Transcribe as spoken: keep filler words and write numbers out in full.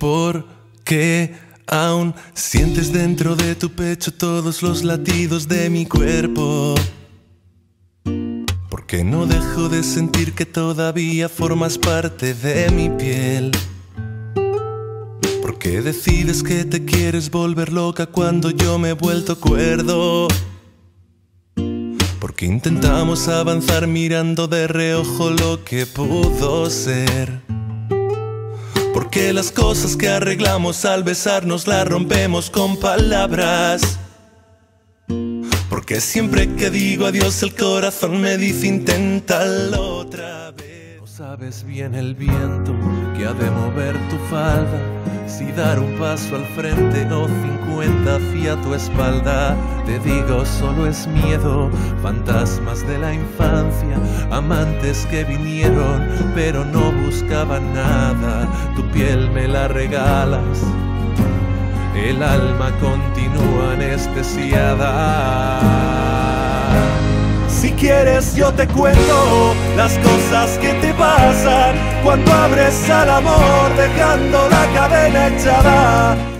Porque aún sientes dentro de tu pecho todos los latidos de mi cuerpo. Porque no dejo de sentir que todavía formas parte de mi piel. Porque decides que te quieres volver loca cuando yo me he vuelto cuerdo. Porque intentamos avanzar mirando de reojo lo que pudo ser. Porque las cosas que arreglamos al besarnos las rompemos con palabras. Porque siempre que digo adiós el corazón me dice inténtalo otra vez. No sabes bien el viento que ha de mover tu falda, si dar un paso al frente o cincuenta hacia tu espalda. Te digo solo es miedo, fantasmas de la infancia, amantes que vinieron pero no buscaban nada. Tu piel me la regalas, el alma continúa anestesiada. Si quieres yo te cuento las cosas que te pasan cuando abres al amor dejando la cadena echada.